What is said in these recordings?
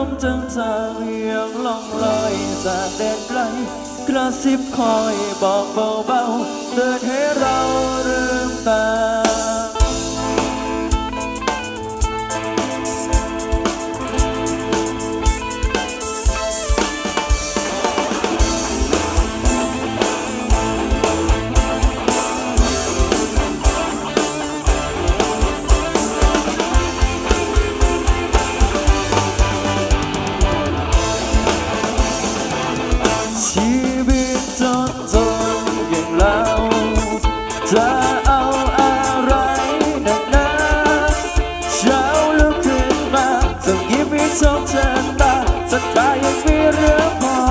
มจางๆยังล่องลอยจากแดนไกลกระซิบคอยบอกเบาๆเตือนให้เราลืมตาชีวิตจนอย่างเราจะเอาอะไรหนักหนาเช้าลุกขึ้นมาต้องยิ้มให้โชคชะตาศรัทธายังมีเรื่องพอ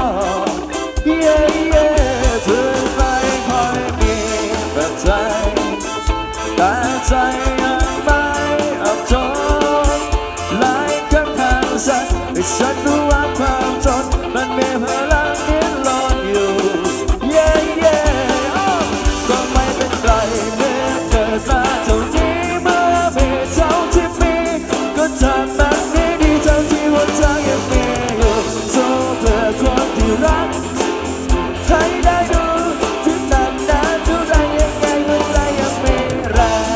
ถึงไม่ค่อยมีแบบใจแต่ใจยังไม่อับจนหลายครั้งทางฉันให้ฉันรู้ว่าความจนมันมีพลังก็ไม่เป็นไรเมื่อเกิดมาเท่านี้เมื่อมีเท่าที่มีก็ทำแบบนี้ดีเท่าที่หัวใจยังมีอยู่สู้เพื่อคนที่รักให้ได้ดูถึงนานนานเท่าไรยังไงหัวใจยังมีแรง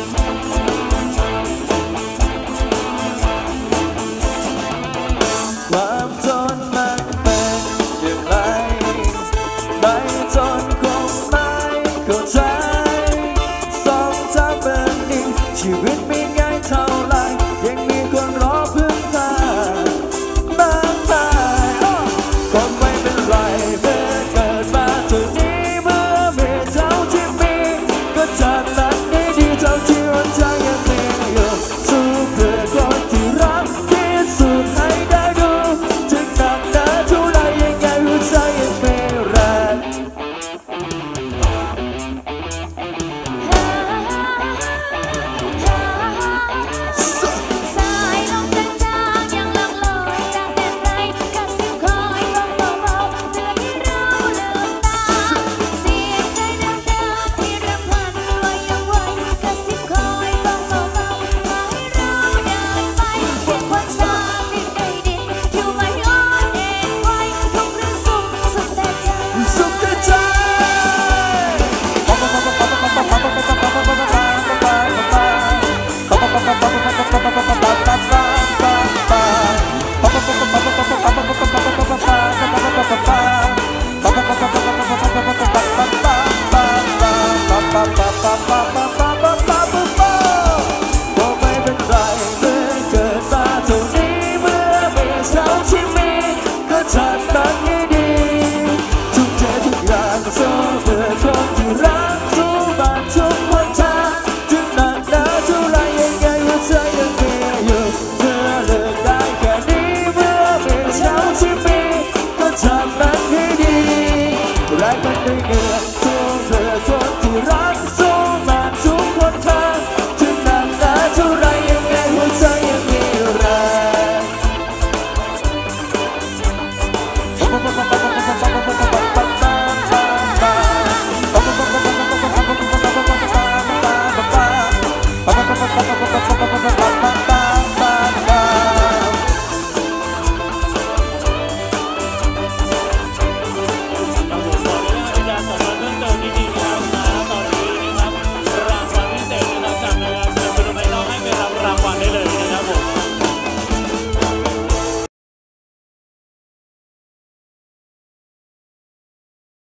ความจนมันเป็นอย่างไรไม่จนเข้าใจสองทางแบบนี้ชีวิตไม่ง่ายเท่าไรยังมีคนรอพึ่งพามากมายก็ไม่เป็นไรเมื่อเกิดมาเท่านี้เมื่อมีเท่าที่มีก็ทำแบบนี้ดีเท่าที่หัวใจยังมีอยู่สู้เพื่อคนที่รักที่สุดให้ได้ดูถึงหนักหนาเท่าไรยังไงหัวใจยังมีแรงรักมันด้วยเนื้อตัวเธอคนที่รัก